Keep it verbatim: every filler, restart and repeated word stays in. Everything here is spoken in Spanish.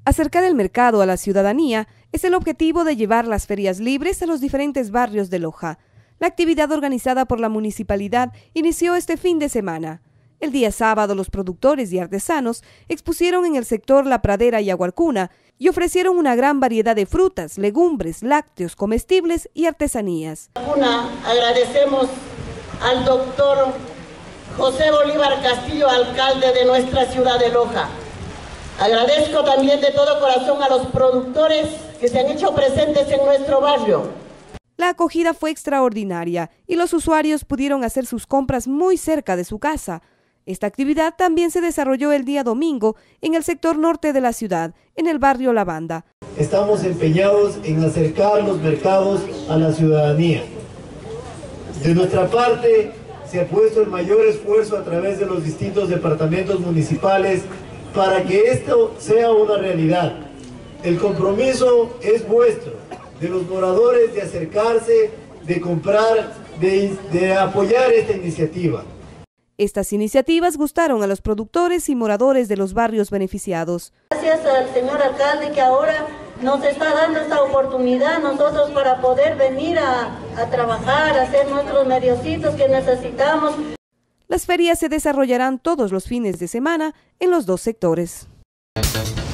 Acercar el mercado a la ciudadanía es el objetivo de llevar las ferias libres a los diferentes barrios de Loja. La actividad organizada por la municipalidad inició este fin de semana. El día sábado, los productores y artesanos expusieron en el sector La Pradera y Aguarcuna y ofrecieron una gran variedad de frutas, legumbres, lácteos, comestibles y artesanías. Una, agradecemos al doctor José Bolívar Castillo, alcalde de nuestra ciudad de Loja. Agradezco también de todo corazón a los productores que se han hecho presentes en nuestro barrio. La acogida fue extraordinaria y los usuarios pudieron hacer sus compras muy cerca de su casa. Esta actividad también se desarrolló el día domingo en el sector norte de la ciudad, en el barrio Lavanda. Estamos empeñados en acercar los mercados a la ciudadanía. De nuestra parte, se ha puesto el mayor esfuerzo a través de los distintos departamentos municipales para que esto sea una realidad. El compromiso es vuestro, de los moradores, de acercarse, de comprar, de, de apoyar esta iniciativa. Estas iniciativas gustaron a los productores y moradores de los barrios beneficiados. Gracias al señor alcalde que ahora nos está dando esta oportunidad nosotros para poder venir a, a trabajar, a hacer nuestros mediocitos que necesitamos. Las ferias se desarrollarán todos los fines de semana en los dos sectores.